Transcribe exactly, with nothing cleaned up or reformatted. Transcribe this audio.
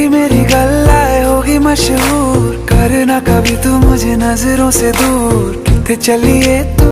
तेरी मेरी गल्लाए होगी मशहूर, करना कभी तू मुझे नजरों से दूर। कितने चलिए तू